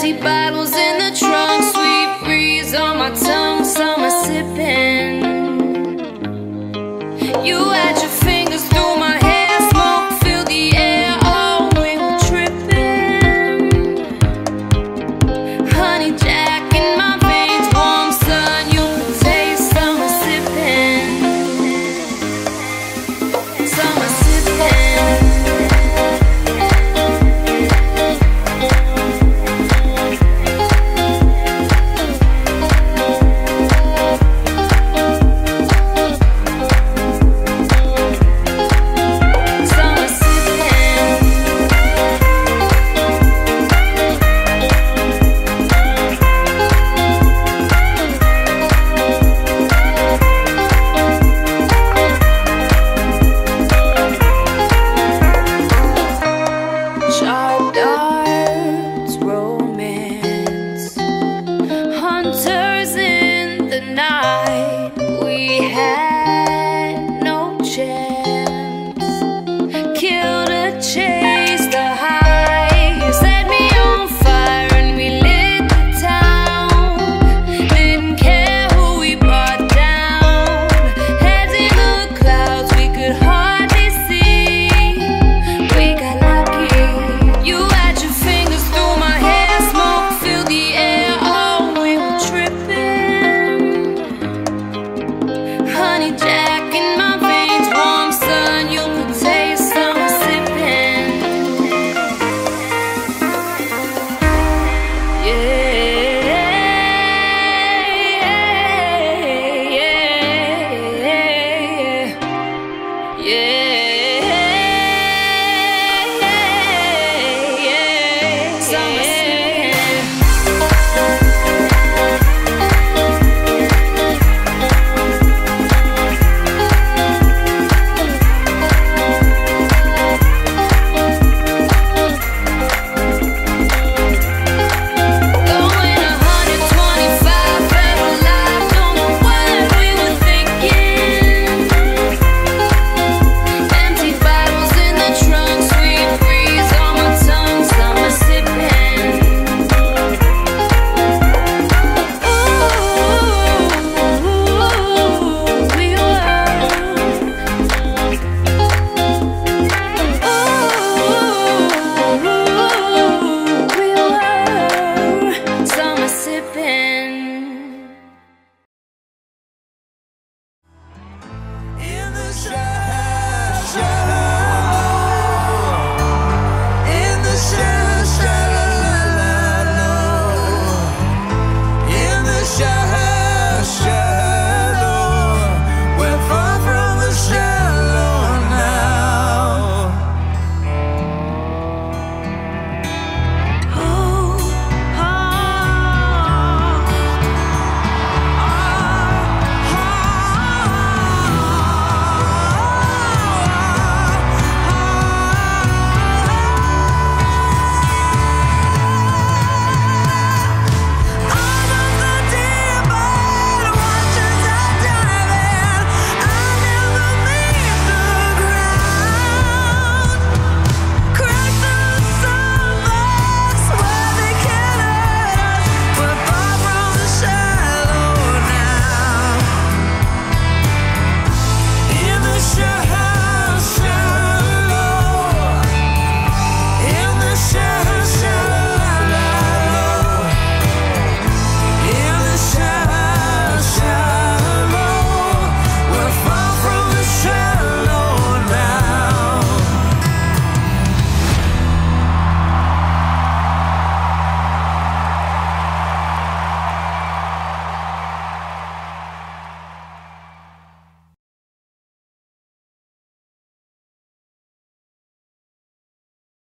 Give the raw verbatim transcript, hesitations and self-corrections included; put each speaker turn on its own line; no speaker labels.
Empty bottles in the trunk, sweet breeze on my tongue, summer sipping. You had your fingers through my hair, smoke filled the air, oh, we were tripping. Honey Jack in my veins, warm sun, you could taste, summer sipping. Summer sipping. Sharp darts, romance, hunters in the night. We had no chance. Killed a chase, the high. You set me on fire and we lit the town. Didn't care who we brought down. Heads in the clouds, we could hardly see. We got lucky. You had your fingers through my hair, smoke filled the air, oh, we were tripping. Honey Jack in my veins, warm sun, you could taste, summer sipping. Yeah, yeah, yeah, yeah. Summer